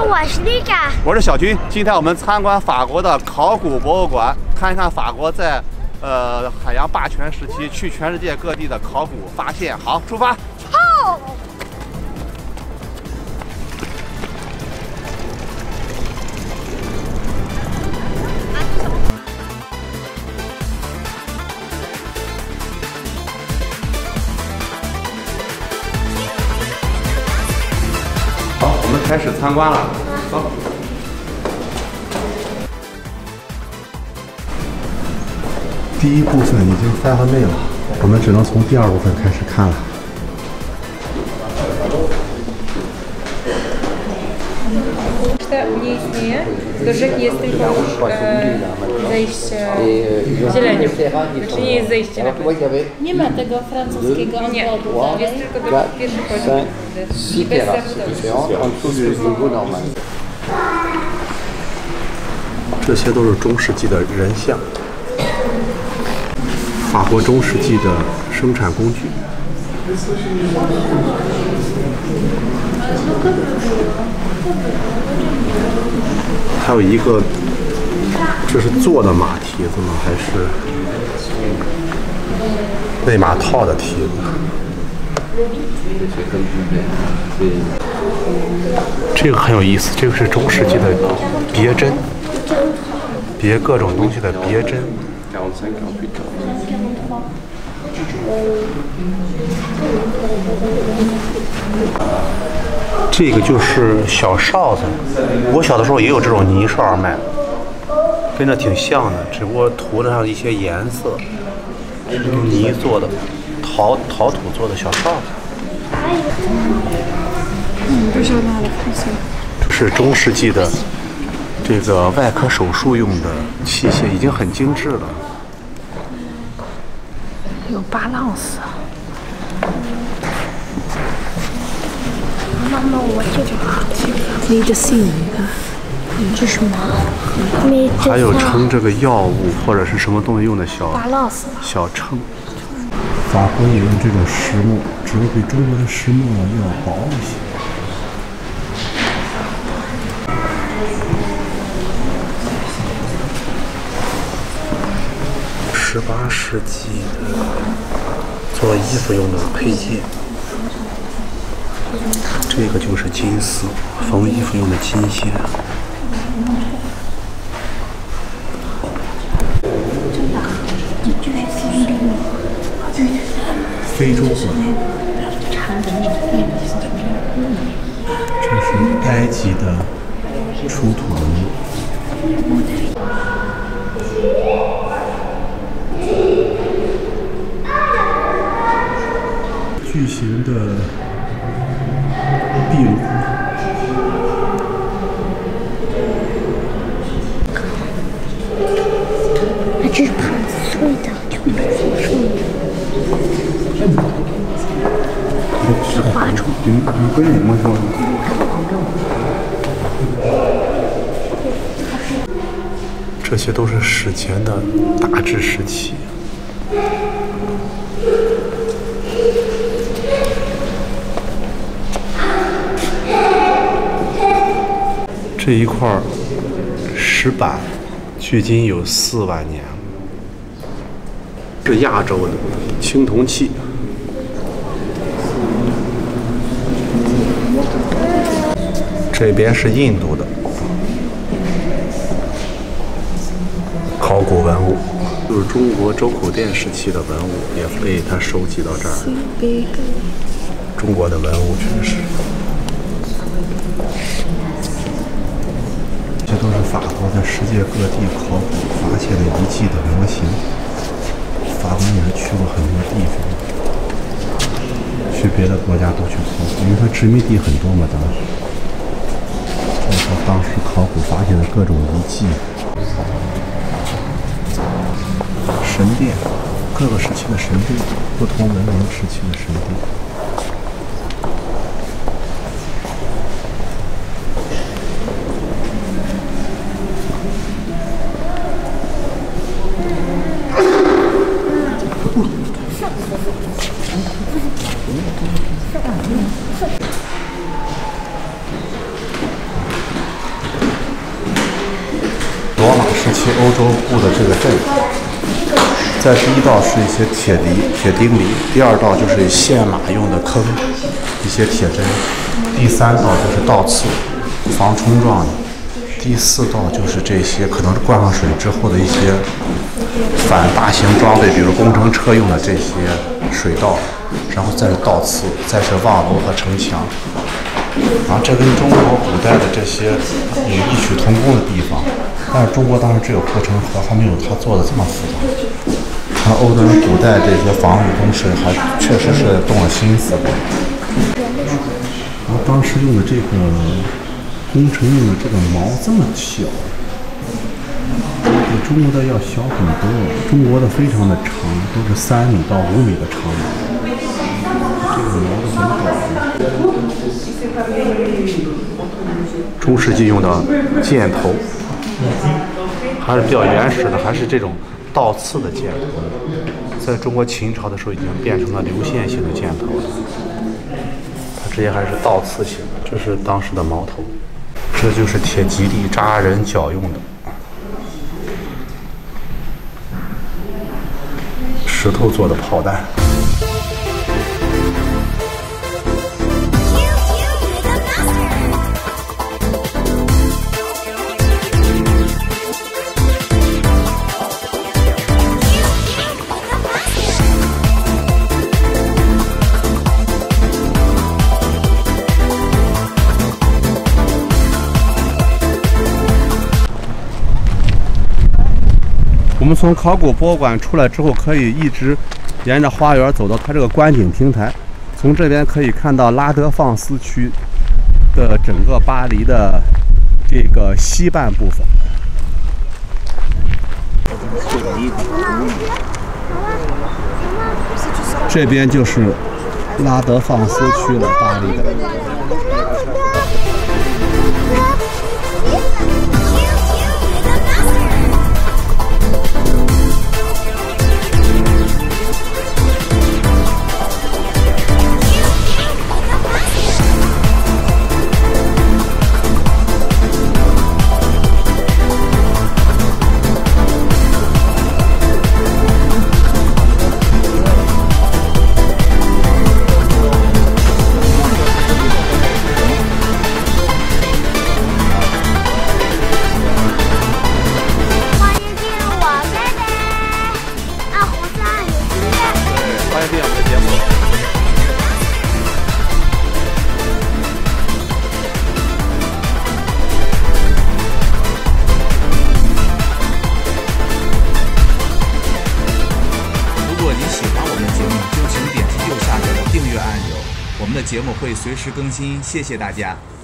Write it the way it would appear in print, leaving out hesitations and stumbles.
我是丽莎， 我是小军。今天我们参观法国的考古博物馆，看一看法国在海洋霸权时期去全世界各地的考古发现。好，出发！ 好。 好，我们开始参观了。走。第一部分已经翻完内了，我们只能从第二部分开始看了。 Не istnieje, tylko że jest tylko zejście zieleniu. Znaczy nie jest zejście na pewno. Nie ma tego francuskiego obwodu. Jest tylko pierwszy poziom i bez zabudowy. 这些都是中世纪的人像，法国中世纪的生产工具。还有一个，这是坐的马蹄子吗？还是内马套的蹄子？这个很有意思，这个是中世纪的别针，别各种东西的别针。这个就是小哨子，我小的时候也有这种泥哨卖，跟这挺像的，只不过涂了上一些颜色，用泥做的，陶土做的小哨子。这是中世纪的这个外科手术用的器械，已经很精致了。 有balance。妈妈，我这个好听。你的姓你看，这是什么？ 还有称这个药物或者是什么东西用的小秤。法国也用这种石磨，只是比中国的石磨要薄一些。18世纪的做衣服用的配件，这个就是金丝，缝衣服用的金线。非洲过来，这是埃及的出土文物。巨型的壁炉， 这是盘子碎的，就没做上面。是花虫。 这些都是史前的大制石器。这一块石板距今有4万年了，是亚洲的青铜器。这边是印度的考古文物，就是中国周口店时期的文物，也被他收集到这儿。中国的文物全是。这都是法国在世界各地考古发现的遗迹的模型。法国也是去过很多地方，去别的国家都去考古，因为它殖民地很多嘛，当时。这是当时考古发现的各种遗迹。神殿，各个时期的神殿，不同文明时期的神殿。 些欧洲布的这个阵。在第一道是一些铁钉梨，第二道就是献马用的坑，一些铁针，第三道就是倒刺，防冲撞的，第四道就是这些可能是灌上水之后的一些反大型装备，比如工程车用的这些水道，然后再是倒刺，再是望楼和城墙。然后这跟中国古代的这些有异曲同工的地方，但是中国当时只有护城河，还没有它做的这么复杂。看欧洲人古代这些防御工事，还确实是动了心思的。然后当时用的这个工程用的这个矛这么小，比中国的要小很多。中国的非常的长，都是3米到5米的长矛。这个矛都很短。中世纪用的箭头，还是比较原始的，还是这种倒刺的箭头。在中国秦朝的时候，已经变成了流线型的箭头了。它直接还是倒刺型。这是当时的矛头，这就是铁蒺藜扎人脚用的。石头做的炮弹。我们从考古博物馆出来之后，可以一直沿着花园走到它这个观景平台。从这边可以看到拉德放斯区的整个巴黎的这个西半部分。这边就是拉德放斯区了，巴黎的。 我们的节目会随时更新，谢谢大家。